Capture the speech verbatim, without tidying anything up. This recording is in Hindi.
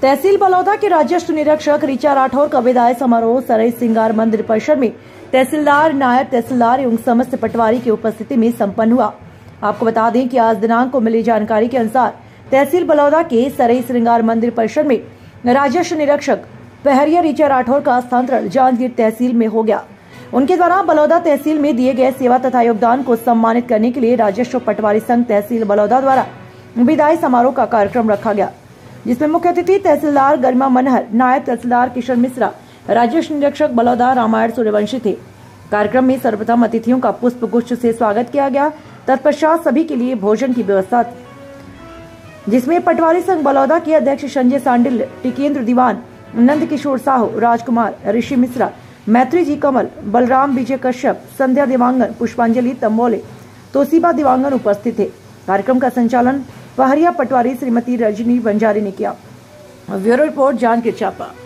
तहसील बलौदा के राजस्व निरीक्षक ऋचा राठौर का विदाई समारोह सराय सिंगार मंदिर परिसर में तहसीलदार, नायब तहसीलदार एवं समस्त पटवारी की उपस्थिति में संपन्न हुआ। आपको बता दें कि आज दिनांक को मिली जानकारी के अनुसार तहसील बलौदा के सराय श्रृंगार मंदिर परिसर में राजस्व निरीक्षक पहरिया ऋचा राठौर का स्थानांतरण जांजगीर तहसील में हो गया। उनके द्वारा बलौदा तहसील में दिए गए सेवा तथा योगदान को सम्मानित करने के लिए राजस्व पटवारी संघ तहसील बलौदा द्वारा विदाई समारोह का कार्यक्रम रखा गया, जिसमें मुख्य अतिथि तहसीलदार गरिमा मनहर, नायब तहसीलदार किशन मिश्रा, राजस्व निरीक्षक बलौदा रामायण सूर्यवंशी थे। कार्यक्रम में सर्वप्रथम अतिथियों का पुष्प गुच्छ से स्वागत किया गया। तत्पश्चात सभी के लिए भोजन की व्यवस्था थी, जिसमें पटवारी संघ बलौदा के अध्यक्ष संजय सांडिल, टिकेंद्र दीवान, नंद किशोर साहू, राजकुमार, ऋषि मिश्रा, मैत्री जी कमल, बलराम विजय कश्यप, संध्या दिवांगन, पुष्पांजलि तंबोले, तोसीबा दिवांगन उपस्थित थे। कार्यक्रम का संचालन पहरिया पटवारी श्रीमती रजनी बंजारी ने किया। Bureau report, Janjgir Champa.